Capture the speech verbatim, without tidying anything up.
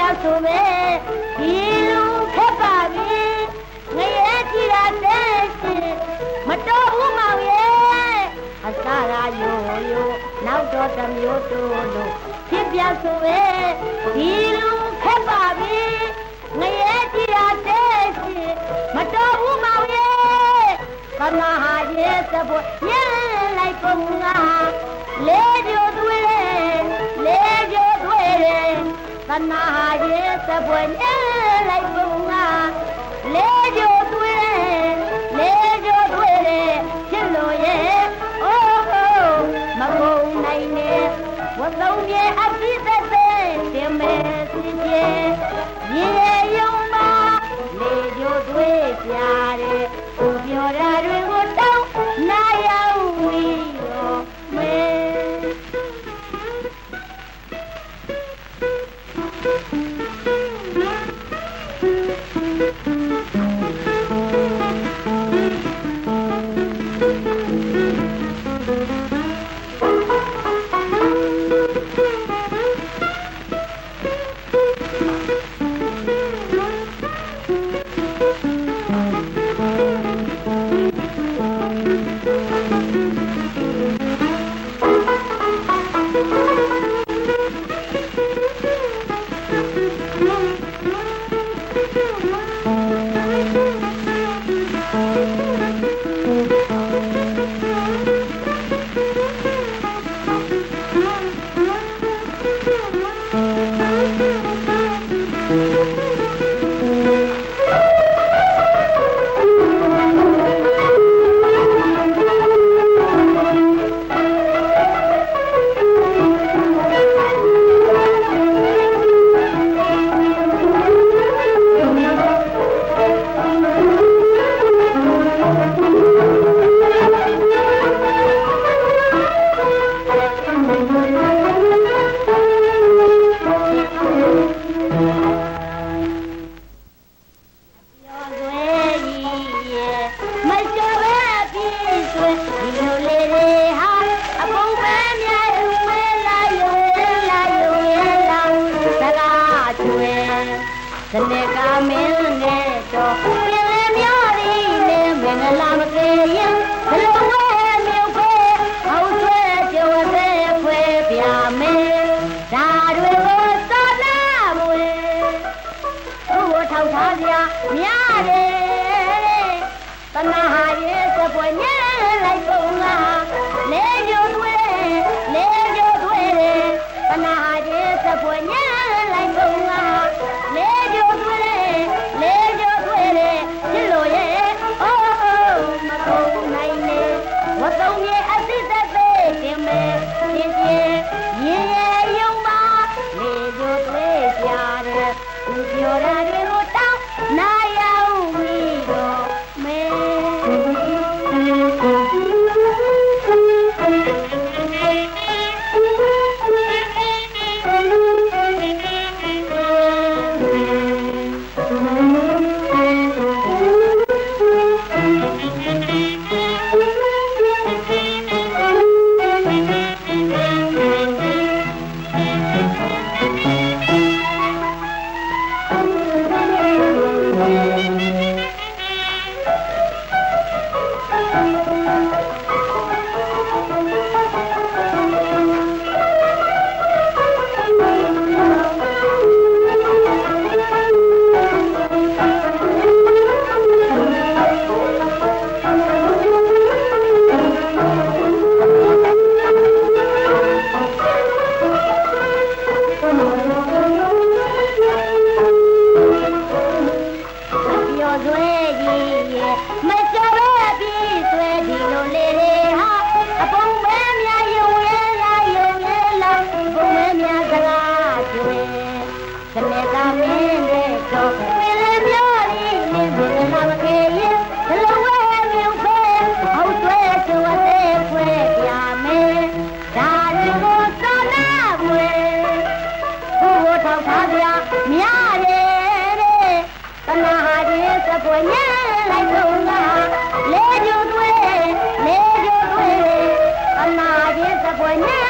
ဆိုပဲဒီလူခက်ပါပြီငရဲကြည့်တာတဲ့ရှင်မတော်ဘူးမောင်ရဲ့အစာရာယိုယိုနောက်တော့တစ်မျိုးတိုးလို့ဖြစ်ပြဆိုပဲဒီလူခက်ပါပြီငရဲကြည့်တာတဲ့ရှင်မတော်ဘူးမောင်ရဲ့ကနာဟာရဲ့သဘောညံလိုက်ပုံကလေကြိုသွေးလေကြိုသွေးကနာဟာရဲ့သဘောညံလိုက်ပုံကလေကြိုသွေးလေကြိုသွေးချစ်လို့ရဲ့အိုးမကုန်နိုင်နဲ့ဝတ်သုံးပြေအပြည့်သက်သက်တင်မဲ့စီပြေရေရုံမှာလေကြိုသွေးပြတဲ့သူပြောတာတွေကိုတောင်းနာရောက်ပြီးတော့မဲWhen